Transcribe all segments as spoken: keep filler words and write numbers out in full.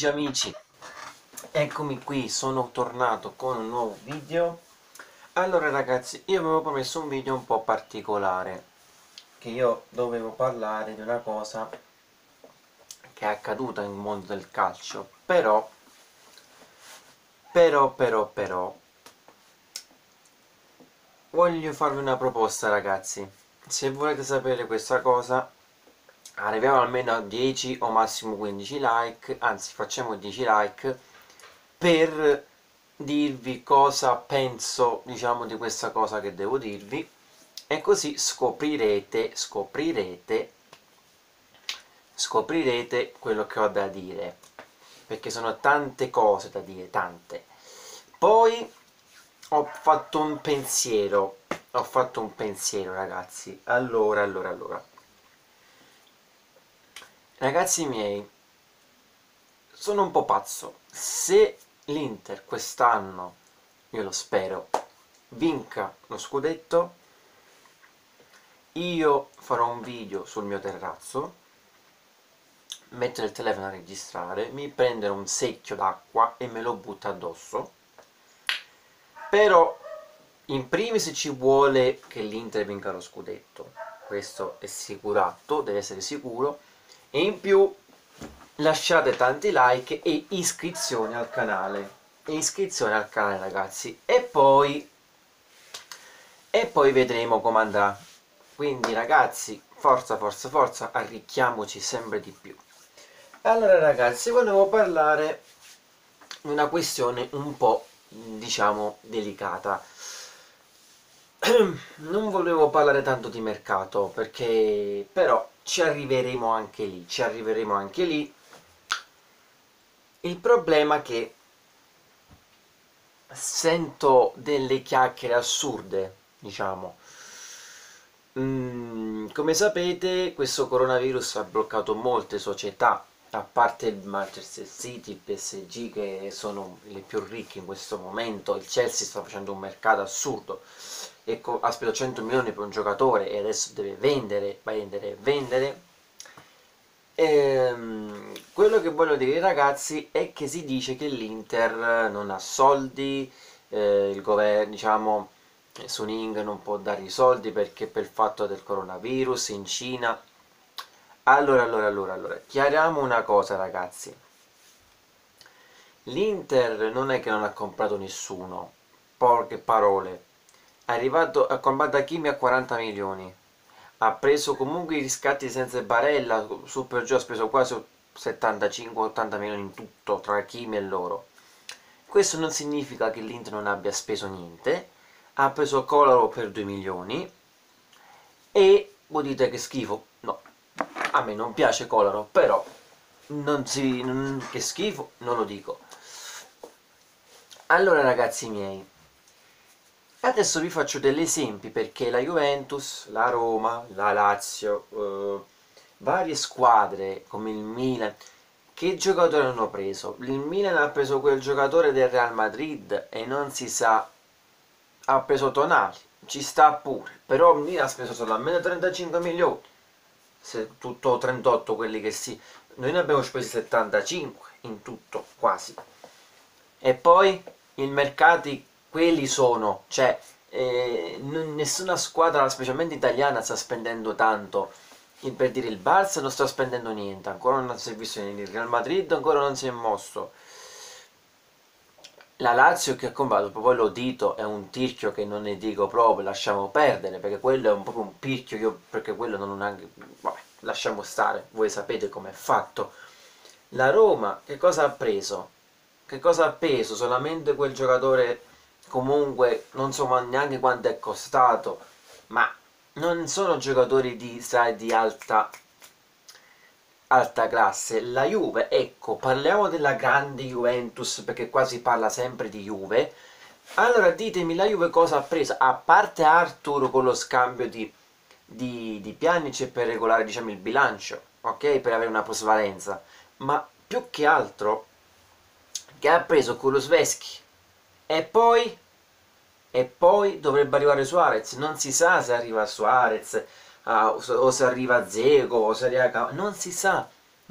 pomeriggio amici, eccomi qui, sono tornato con un nuovo video. Allora ragazzi, io avevo promesso un video un po' particolare, che io dovevo parlare di una cosa che è accaduta nel mondo del calcio, però però però però voglio farvi una proposta ragazzi. Se volete sapere questa cosa, arriviamo almeno a dieci o massimo quindici like, anzi facciamo dieci like, per dirvi cosa penso, diciamo, di questa cosa che devo dirvi, e così scoprirete, scoprirete, scoprirete quello che ho da dire, perché sono tante cose da dire, tante. Poi ho fatto un pensiero, ho fatto un pensiero ragazzi, allora, allora, allora. Ragazzi miei, sono un po' pazzo. Se l'Inter quest'anno, io lo spero, vinca lo scudetto, io farò un video sul mio terrazzo, mettere il telefono a registrare, mi prenderò un secchio d'acqua e me lo butto addosso. Però in primis ci vuole che l'Inter vinca lo scudetto, questo è sicurato, deve essere sicuro, e in più lasciate tanti like e iscrizioni al canale, e iscrizioni al canale ragazzi, e poi e poi vedremo come andrà. Quindi ragazzi, forza forza forza, arricchiamoci sempre di più. Allora ragazzi, volevo parlare di una questione un po', diciamo, delicata. Non volevo parlare tanto di mercato, perché però ci arriveremo anche lì, ci arriveremo anche lì. Il problema è che sento delle chiacchiere assurde, diciamo. Mm, come sapete, questo coronavirus ha bloccato molte società, a parte il Manchester City, il P S G, che sono le più ricche in questo momento. Il Chelsea sta facendo un mercato assurdo, ecco, ha speso cento milioni per un giocatore e adesso deve vendere, vendere, vendere. Ehm, quello che voglio dire ragazzi è che si dice che l'Inter non ha soldi, eh, il governo, diciamo, Suning non può dare i soldi perché per il fatto del coronavirus in Cina. Allora, allora, allora, allora, chiariamo una cosa ragazzi. L'Inter non è che non ha comprato nessuno, poche parole. È arrivato, ha comprato Hakimi a quaranta milioni. Ha preso comunque i riscatti senza Barella, su per giù ha speso quasi settantacinque ottanta milioni in tutto, tra Hakimi e loro. Questo non significa che l'Inter non abbia speso niente. Ha preso Kolarov per due milioni. E voi dite che schifo? No, a me non piace Kolarov, però non si, non, che schifo non lo dico. Allora ragazzi miei, adesso vi faccio degli esempi, perché la Juventus, la Roma, la Lazio, eh, varie squadre come il Milan, che giocatori hanno preso? Il Milan ha preso quel giocatore del Real Madrid e non si sa, ha preso Tonali, ci sta pure, però il Milan ha speso solo almeno trentacinque milioni, se tutto trentotto quelli che sì, noi ne abbiamo spesi settantacinque in tutto, quasi. E poi i mercati quelli sono, cioè eh, nessuna squadra, specialmente italiana, sta spendendo tanto. Per dire, il Barça non sta spendendo niente, ancora non si è visto niente, il Real Madrid ancora non si è mosso. La Lazio che ha comprato proprio l'Odito è un tirchio che non ne dico proprio, lasciamo perdere, perché quello è un proprio un pirchio, io, perché quello non ha... vabbè, lasciamo stare, voi sapete com'è fatto. La Roma che cosa ha preso? Che cosa ha preso? Solamente quel giocatore, comunque non so neanche quanto è costato, ma non sono giocatori di, sai, di alta alta classe. La Juve, ecco, parliamo della grande Juventus, perché qua si parla sempre di Juve. Allora ditemi, la Juve cosa ha preso? A parte Arthur con lo scambio di, di, di Pjanic per regolare, diciamo, il bilancio, ok? Per avere una plusvalenza, ma più che altro che ha preso Kulusevski, e poi e poi dovrebbe arrivare Suarez. Non si sa se arriva Suarez, uh, o se arriva Dzeko, o se arriva... non si sa,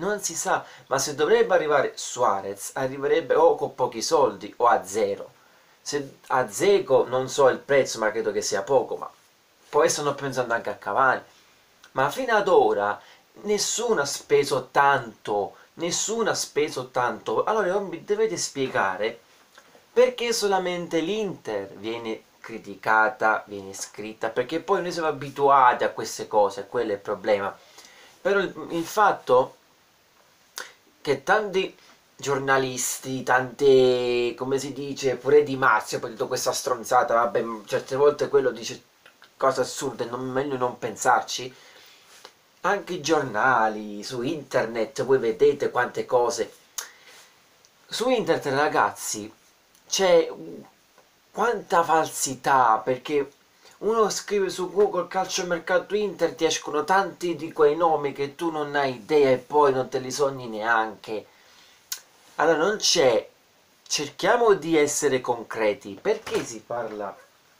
non si sa, ma se dovrebbe arrivare Suarez, arriverebbe o con pochi soldi o a zero. Se a Dzeko non so il prezzo, ma credo che sia poco, ma poi stanno pensando anche a Cavani. Ma fino ad ora nessuno ha speso tanto, nessuno ha speso tanto. Allora mi dovete spiegare perché solamente l'Inter viene criticata, viene scritta, perché poi noi siamo abituati a queste cose, quello è il problema. Però il, il fatto che tanti giornalisti, tante, come si dice, pure Di Marzio, poi detto questa stronzata, vabbè, certe volte quello dice cose assurde, non, meglio non pensarci. Anche i giornali, su internet, voi vedete quante cose. Su internet, ragazzi, c'è quanta falsità, perché uno scrive su Google calciomercato Inter, ti escono tanti di quei nomi che tu non hai idea e poi non te li sogni neanche. Allora non c'è, cerchiamo di essere concreti. Perché si parla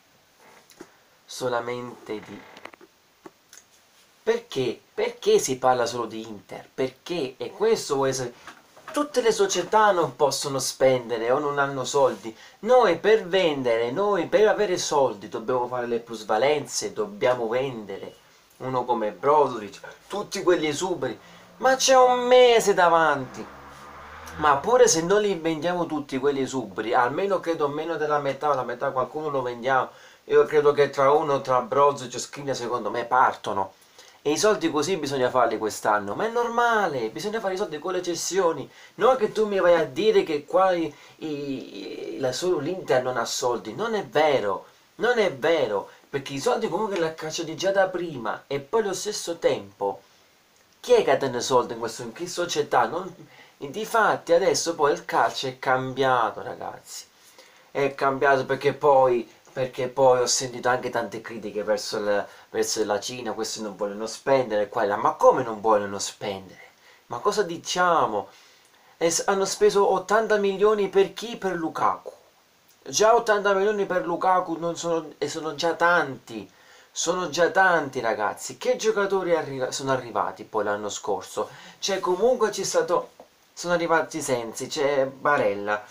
solamente di... Perché? Perché si parla solo di Inter? Perché? E questo vuole essere... Tutte le società non possono spendere o non hanno soldi. Noi per vendere, noi per avere soldi dobbiamo fare le plusvalenze, dobbiamo vendere. Uno come Brozovic, tutti quegli esuberi. Ma c'è un mese davanti. Ma pure se non li vendiamo tutti quelli esuberi, almeno credo meno della metà, la metà qualcuno lo vendiamo. Io credo che tra uno, tra Brozovic e Skriniar secondo me partono. E i soldi così bisogna farli quest'anno, ma è normale, bisogna fare i soldi con le cessioni. Non che tu mi vai a dire che qua i, i, la, solo l'Inter non ha soldi, non è vero, non è vero, perché i soldi comunque li ha cacciati già da prima e poi allo stesso tempo, chi è che tiene soldi in questo, in che società? Non, difatti adesso poi il calcio è cambiato, ragazzi, è cambiato perché poi perché poi ho sentito anche tante critiche verso, il, verso la Cina, questi non vogliono spendere, qua e là, ma come non vogliono spendere? Ma cosa diciamo? E hanno speso ottanta milioni per chi? Per Lukaku. Già ottanta milioni per Lukaku non sono, e sono già tanti, sono già tanti ragazzi. Che giocatori arri sono arrivati poi l'anno scorso? Cioè comunque c'è stato, sono arrivati Sensi, c'è Barella,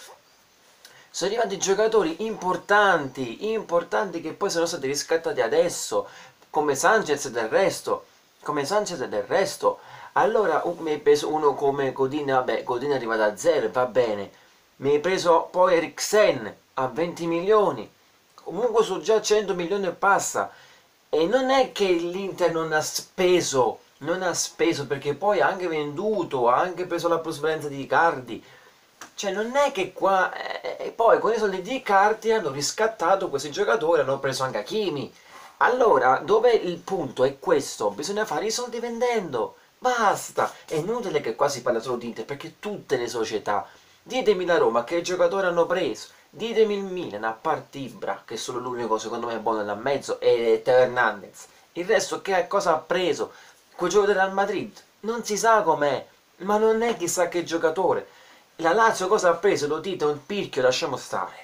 sono arrivati giocatori importanti, importanti che poi sono stati riscattati adesso, come Sanchez del resto, come Sanchez del resto. Allora mi hai preso uno come Godin, vabbè, Godin arriva da zero, va bene. Mi hai preso poi Eriksen a venti milioni, comunque sono già cento milioni e passa. E non è che l'Inter non ha speso, non ha speso perché poi ha anche venduto, ha anche preso la plusvalenza di Icardi. Cioè non è che qua... E poi con i soldi di Icardi hanno riscattato questi giocatori, hanno preso anche Hakimi. Allora, dove il punto è questo? Bisogna fare i soldi vendendo. Basta! È inutile che qua si parla solo di Inter, perché tutte le società... Ditemi la Roma che giocatori hanno preso. Ditemi il Milan, a parte Ibra, che è solo l'unico secondo me buono là mezzo, e Teo Hernandez. Il resto che cosa ha preso? Quel giocatore del Madrid? Non si sa com'è, ma non è chissà che giocatore. La Lazio cosa ha preso? Lo dite, un pirchio, lasciamo stare.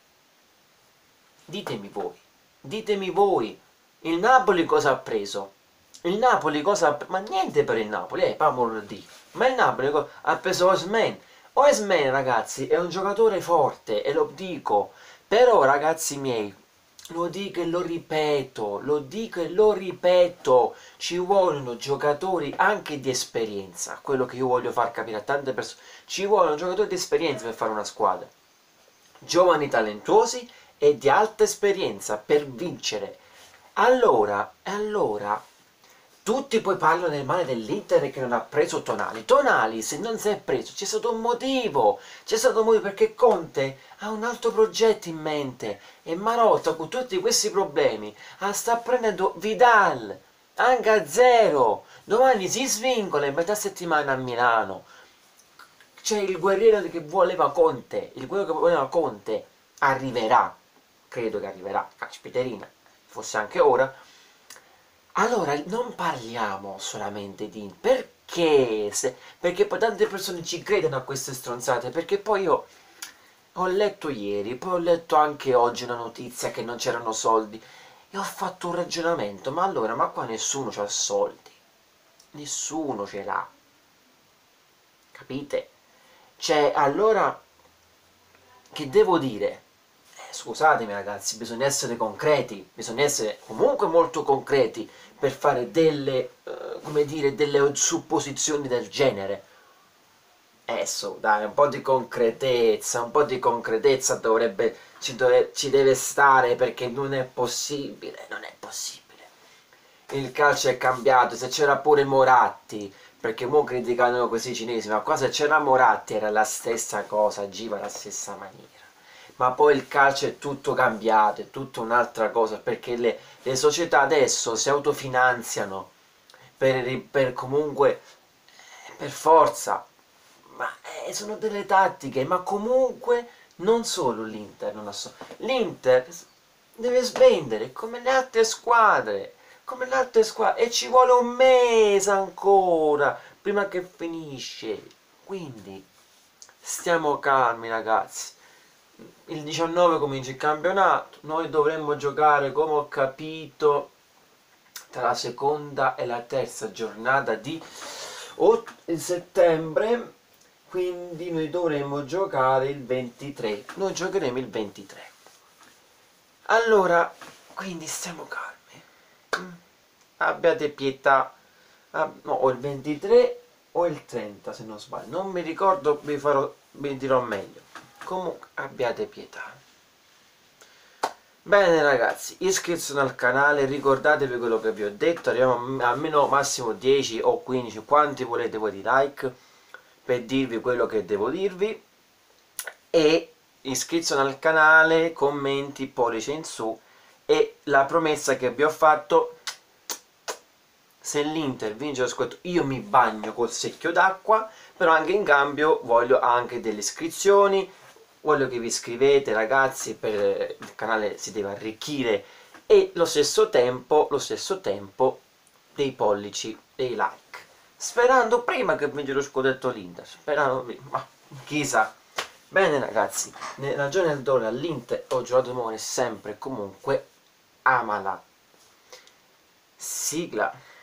Ditemi voi, ditemi voi, il Napoli cosa ha preso? Il Napoli cosa ha preso? Ma niente per il Napoli, eh, per amor di Dio. Ma il Napoli ha preso Osimhen. Osimhen, ragazzi, è un giocatore forte, e lo dico. Però, ragazzi miei, lo dico e lo ripeto, lo dico e lo ripeto, ci vogliono giocatori anche di esperienza, quello che io voglio far capire a tante persone, ci vogliono giocatori di esperienza per fare una squadra, giovani talentuosi e di alta esperienza per vincere. Allora, allora, tutti poi parlano del male dell'Inter che non ha preso Tonali. Tonali, se non si è preso, c'è stato un motivo. C'è stato un motivo perché Conte ha un altro progetto in mente. E Marotta, con tutti questi problemi, sta prendendo Vidal, anche a zero. Domani si svincola in metà settimana a Milano. C'è il guerriero che voleva Conte. Il guerriero che voleva Conte arriverà. Credo che arriverà. Caspiterina, fosse anche ora. Allora, non parliamo solamente di... Perché? Se, perché poi tante persone ci credono a queste stronzate, perché poi io ho letto ieri, poi ho letto anche oggi una notizia che non c'erano soldi, e ho fatto un ragionamento, ma allora, ma qua nessuno c'ha soldi, nessuno ce l'ha. capite? Cioè, allora, che devo dire? Eh, scusatemi ragazzi, bisogna essere concreti, bisogna essere comunque molto concreti per fare delle, eh, come dire, delle supposizioni del genere. Adesso, dai, un po' di concretezza, un po' di concretezza dovrebbe, ci, dove, ci deve stare, perché non è possibile, non è possibile. Il calcio è cambiato, se c'era pure Moratti, perché mo criticano questi cinesi, ma qua se c'era Moratti era la stessa cosa, agiva alla stessa maniera. Ma poi il calcio è tutto cambiato, è tutta un'altra cosa, perché le, le società adesso si autofinanziano per, per comunque, per forza, ma eh, sono delle tattiche, ma comunque non solo l'Inter, non so. L'Inter deve svendere come le altre squadre, come le altre squadre, e ci vuole un mese ancora prima che finisce. Quindi stiamo calmi ragazzi. Il diciannove comincia il campionato, noi dovremmo giocare, come ho capito, tra la seconda e la terza giornata di settembre, quindi noi dovremmo giocare il ventitré, noi giocheremo il ventitré. Allora, quindi stiamo calmi, mm. abbiate pietà, ah, no, o il ventitré o il trenta se non sbaglio, non mi ricordo, vi, farò, vi dirò meglio. Comunque abbiate pietà. Bene ragazzi, iscrizione al canale, ricordatevi quello che vi ho detto, arriviamo almeno massimo dieci o quindici, quanti volete voi di like, per dirvi quello che devo dirvi, e iscrizione al canale, commenti, pollice in su, e la promessa che vi ho fatto: se l'Inter vince lo scudetto io mi bagno col secchio d'acqua, però anche in cambio voglio anche delle iscrizioni, voglio che vi iscrivete ragazzi, per il canale si deve arricchire, e lo stesso tempo, lo stesso tempo dei pollici, dei like, sperando prima che vince lo scudetto l'Inter, sperando prima, ma chissà. Bene ragazzi, nella ragione del dolore all'Inter ho giocato d'amore sempre e comunque, amala. Sigla.